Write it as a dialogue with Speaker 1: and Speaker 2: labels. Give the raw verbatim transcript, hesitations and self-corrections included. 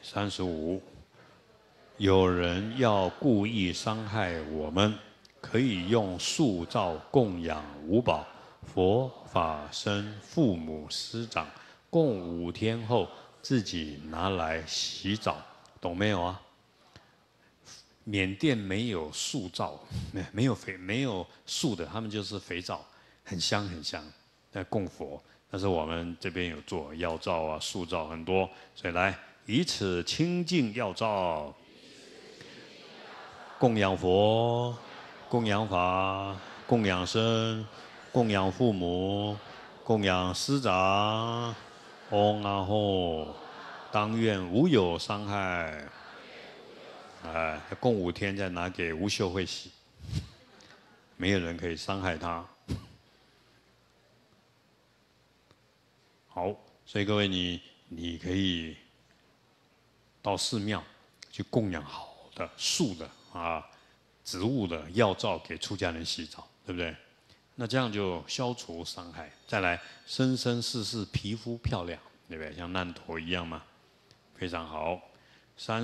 Speaker 1: 三十五，有人要故意伤害我们，可以用塑造供养五宝、佛法僧、父母师长，共五天后自己拿来洗澡，懂没有啊？缅甸没有塑皂，没没有肥没有素的，他们就是肥皂，很香很香，在供佛。但是我们这边有做药皂啊、素皂很多，所以来以此清净药皂，供养佛、供养法、供养僧、供养父母、供养师长。嗡阿吽，当愿无有伤害。哎，供五天再拿给吴秀慧洗，没有人可以伤害他。好，所以各位你你可以到寺庙去供养好的素的啊植物的药皂给出家人洗澡，对不对？那这样就消除伤害。再来，生生世世皮肤漂亮，对不对？像难陀一样嘛，非常好。三。